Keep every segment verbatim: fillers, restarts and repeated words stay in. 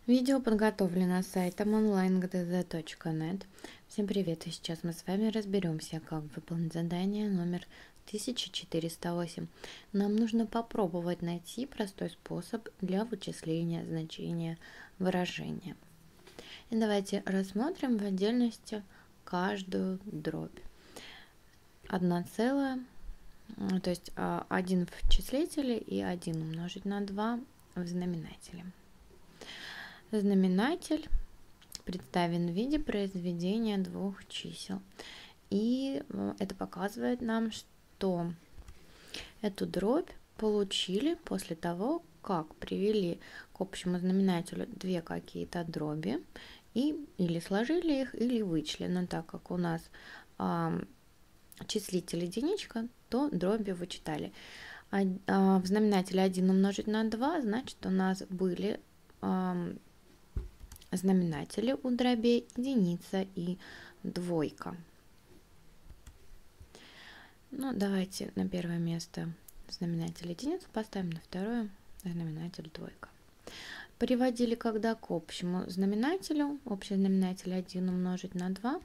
Видео подготовлено сайтом онлайн точка гэ дэ зэ точка нет. Всем привет, и сейчас мы с вами разберемся, как выполнить задание номер тысяча четыреста восемь. Нам нужно попробовать найти простой способ для вычисления значения выражения. И давайте рассмотрим в отдельности каждую дробь. Одна целая, то есть один в числителе и один умножить на два в знаменателе. Знаменатель представлен в виде произведения двух чисел. И это показывает нам, что эту дробь получили после того, как привели к общему знаменателю две какие-то дроби и или сложили их, или вычли. Но так как у нас а, числитель единичка, то дроби вычитали. А, а, в знаменателе один умножить на два, значит, у нас были а, знаменатели у дробей единица и двойка. Ну, давайте на первое место знаменатель единицу поставим, на второе знаменатель двойка. Приводили когда к общему знаменателю, общий знаменатель один умножить на два,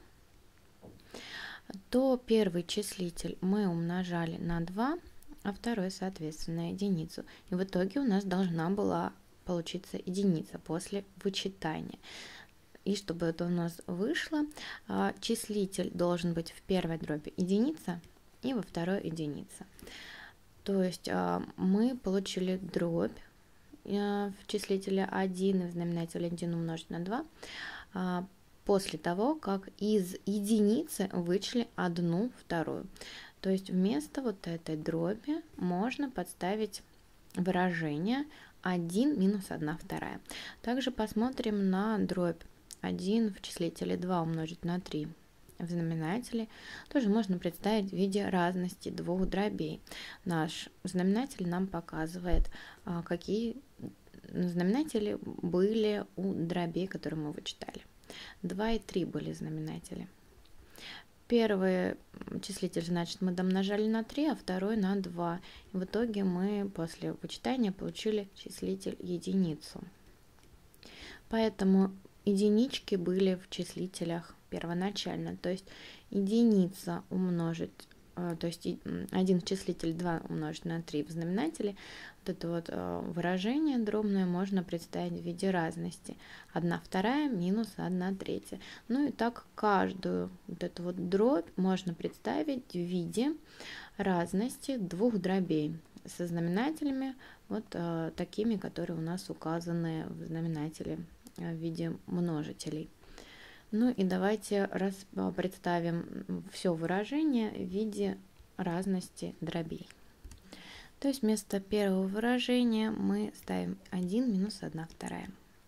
то первый числитель мы умножали на два, а второй, соответственно, единицу. И в итоге у нас должна была получиться единица после вычитания. И чтобы это у нас вышло, числитель должен быть в первой дроби единица и во второй единица. То есть мы получили дробь в числителе один и в знаменателе один умножить на два после того, как из единицы вычли одну вторую. То есть вместо вот этой дроби можно подставить выражение один минус одна вторая. Также посмотрим на дробь один в числителе два умножить на три в знаменателе. Тоже можно представить в виде разности двух дробей. Наш знаменатель нам показывает, какие знаменатели были у дробей, которые мы вычитали. два и три были знаменатели. Первый числитель, значит, мы домножали на три, а второй на два. И в итоге мы после вычитания получили числитель единицу. Поэтому единички были в числителях первоначально. То есть единица умножить, то есть один в числитель два умножить на три в знаменателе. Вот это вот выражение дробное можно представить в виде разности. одна вторая минус одна третья. Ну и так каждую вот эту вот дробь можно представить в виде разности двух дробей со знаменателями вот э, такими, которые у нас указаны в знаменателе в виде множителей. Ну и давайте раз, представим все выражение в виде разности дробей. То есть вместо первого выражения мы ставим один минус одна вторая.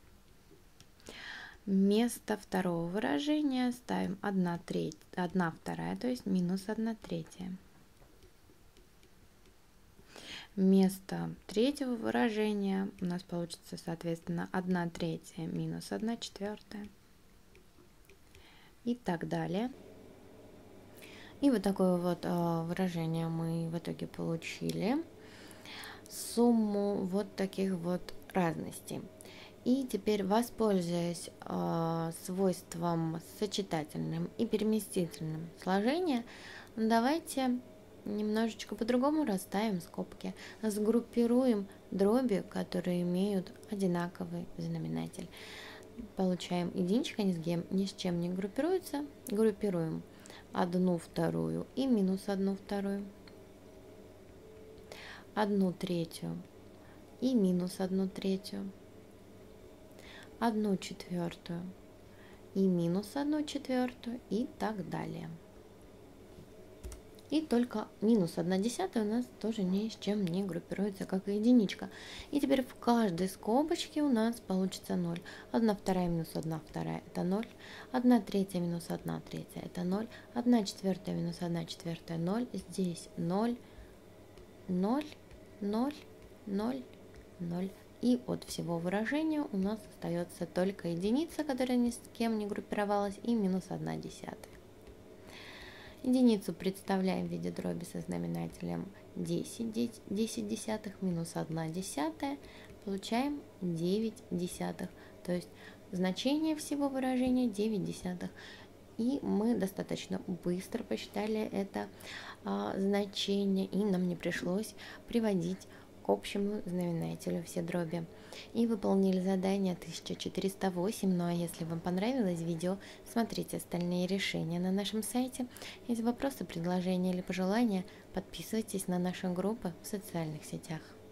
Вместо второго выражения ставим одна треть, одна вторая, то есть минус одна третья. Вместо третьего выражения у нас получится, соответственно, одна третья минус одна четвертая. И так далее. И вот такое вот э, выражение мы в итоге получили. Сумму вот таких вот разностей. И теперь, воспользуясь э, свойством сочетательным и переместительным сложения, давайте немножечко по-другому расставим скобки. Сгруппируем дроби, которые имеют одинаковый знаменатель. Получаем единичка, ни с, кем, ни с чем не группируется. Группируем одну вторую и минус одну вторую. Одну третью и минус одну третью. Одну четвертую и минус одну четвертую и так далее. И только минус одна десятая у нас тоже ни с чем не группируется, как и единичка. И теперь в каждой скобочке у нас получится ноль. одна вторая минус одна вторая это ноль. одна третья минус одна третья это ноль. одна четвертая минус одна четвертая ноль. Здесь ноль, ноль, ноль, ноль, ноль. И от всего выражения у нас остается только единица, которая ни с кем не группировалась, и минус одна десятая. Единицу представляем в виде дроби со знаменателем десять, десять десятых минус одна десятая получаем девять десятых, то есть значение всего выражения девять десятых. И мы достаточно быстро посчитали это а, значение, и нам не пришлось приводить к общему знаменателю все дроби. И выполнили задание тысяча четыреста восемь. Ну а если вам понравилось видео, смотрите остальные решения на нашем сайте. Если вопросы, предложения или пожелания, подписывайтесь на наши группы в социальных сетях.